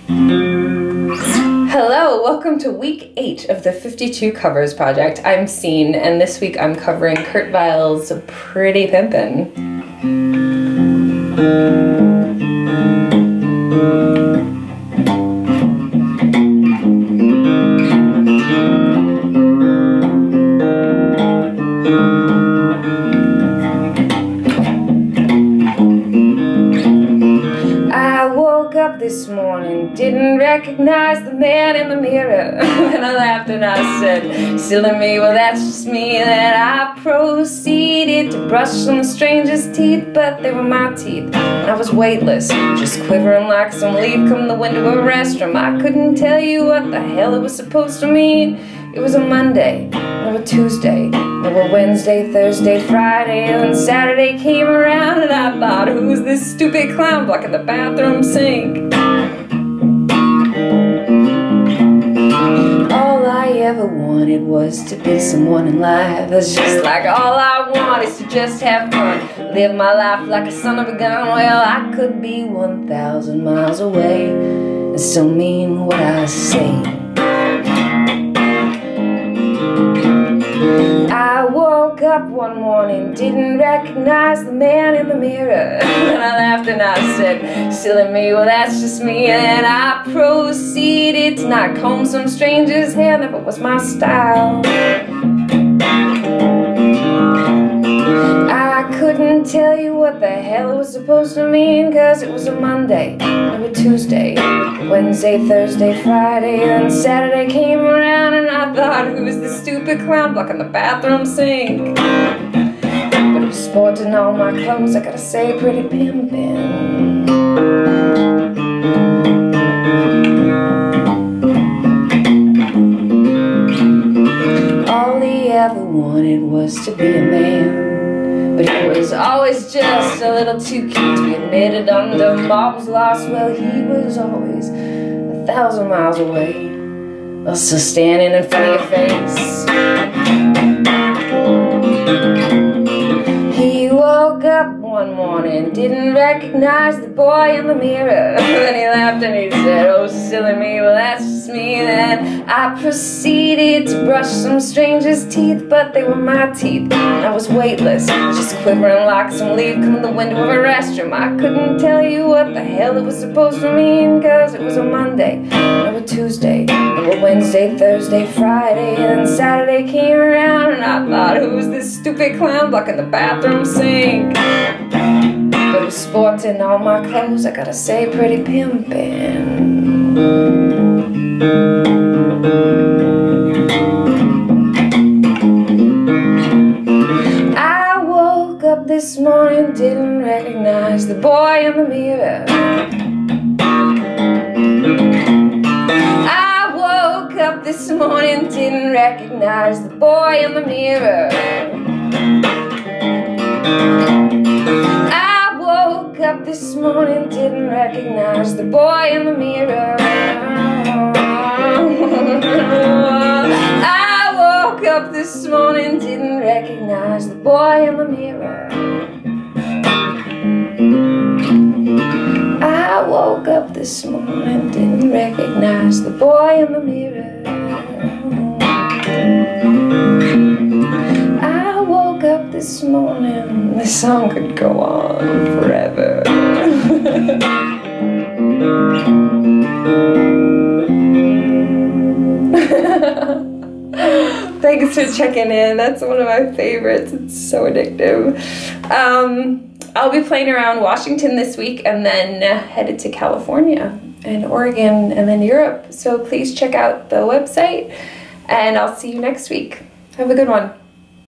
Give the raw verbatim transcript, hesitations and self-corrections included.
Hello, welcome to week eight of the fifty-two Covers Project. I'm Scene, and this week I'm covering Kurt Weill's Pretty Pimpin'. Up this morning, didn't recognize the man in the mirror. Then I laughed and I said, silly me, well that's just me. Then I proceeded to brush some stranger's teeth, but they were my teeth, and I was weightless, just quivering like some leaf come the window of a restroom. I couldn't tell you what the hell it was supposed to mean. It was a Monday, or a Tuesday, or a Wednesday, Thursday, Friday, and Saturday came around and I thought, who's this stupid clown blocking the bathroom sink? All I ever wanted was to be someone in life. It's just like all I want is to just have fun, live my life like a son of a gun. Well, I could be one thousand miles away and still mean what I say. I woke up one morning, didn't recognize the man in the mirror. And I laughed and I said, silly me, well that's just me. And I proceeded to not comb some stranger's hair, never was my style. I couldn't tell you what the hell it was supposed to mean, cause it was a Monday, or a Tuesday, Wednesday, Thursday, Friday, and Saturday came around and I thought, who's the stupid clown blocking the bathroom sink? But it was sporting all my clothes, I gotta say, pretty pimpin'. All he ever wanted was to be a man, but he was always just a little too cute to be admitted under Marbles Lost. Well, he was always a thousand miles away, also standing in front of your face. He woke up one morning, didn't recognize the boy in the mirror. Then he laughed and he said, oh silly me, well that's just me. Then I proceeded to brush some stranger's teeth, but they were my teeth, and I was weightless, just quivering like some leaf come the window of a restroom. I couldn't tell you what the hell it was supposed to mean, cause it was a Monday, or a Tuesday, or a Wednesday, Thursday, Friday, and Saturday came around and I thought, who's this stupid clown blocking the bathroom sink? But it was sporting all my clothes, I gotta say, pretty pimpin'. I woke up this morning, didn't recognize the boy in the mirror. I woke up this morning, didn't recognize the boy in the mirror. I woke up this morning, didn't recognize the boy in the mirror. I woke up this morning, didn't recognize the boy in the mirror. I woke up this morning, didn't recognize the boy in the mirror. I woke up this morning. This song could go on forever. Thanks for checking in. That's one of my favorites. It's so addictive. Um, I'll be playing around Washington this week and then uh, headed to California and Oregon and then Europe. So please check out the website and I'll see you next week. Have a good one.